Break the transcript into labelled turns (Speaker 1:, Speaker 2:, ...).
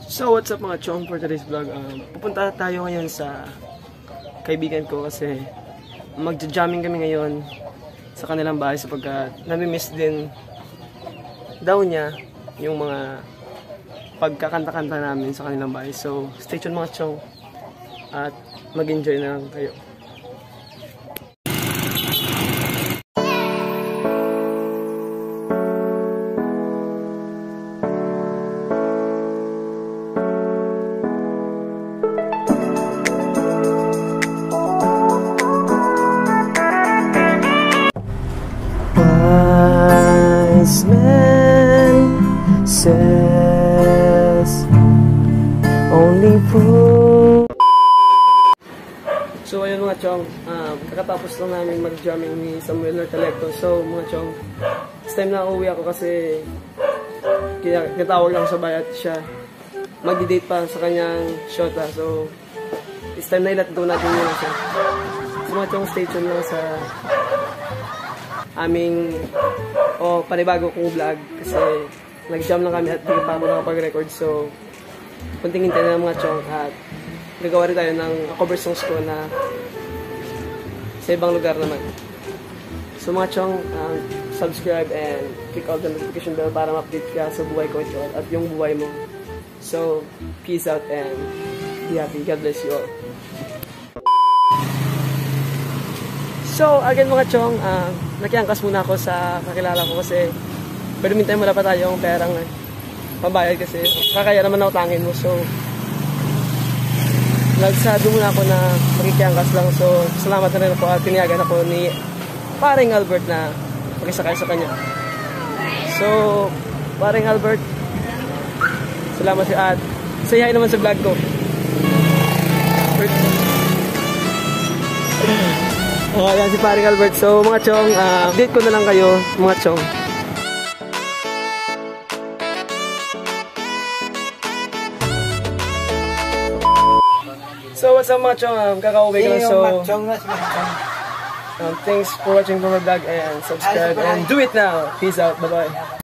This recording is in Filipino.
Speaker 1: So what's up mga chong for today's vlog. Pupunta tayo ngayon sa kaibigan ko kasi magja-jamming kami ngayon sa kanilang bahay sapagkat nami-miss din daw niya yung mga pagkakanta-kanta namin sa kanilang bahay. So stay tuned mga chong at mag-enjoy na lang kayo. Wise man says only fool. So ayun mga chong, kakatapos lang namin mag-jamming ni Samuel Nartalecto. So mga chong, this time na uuwi ako kasi kinatawag lang sa bayat siya mag-date pa sa kanyang shota. So this time na ilat go natin muna siya. So mga chong, stay tuned lang sa aming panibago kong vlog kasi nag-jam lang kami at hindi pa ako nakapag-record. So kuntingin tayo ng mga chong at nagawa rin tayo ng cover songs ko na sa ibang lugar naman. So mga chong, subscribe and click all the notification bell para ma-update ka sa buhay ko ito at yung buhay mo. So peace out and be happy. God bless you all. So again mga chong, nakiangkas muna ako sa kakilala ko kasi pero mintay wala pa tayong perang pabayad kasi kakaya naman ako tangin mo. So nagsado muna ako na magkikiangkas lang. So salamat na rin ako at tiniyagan ako ni paring Albert na makisakay sa kanya. So paring Albert, salamat at say hi naman sa vlog ko. Yan si paring Albert. So mga chong, update ko na lang kayo mga chong. So what's up mga chong, kakauwi ko lang. So thanks for watching my vlog and subscribe and do it now. Peace out, bye bye.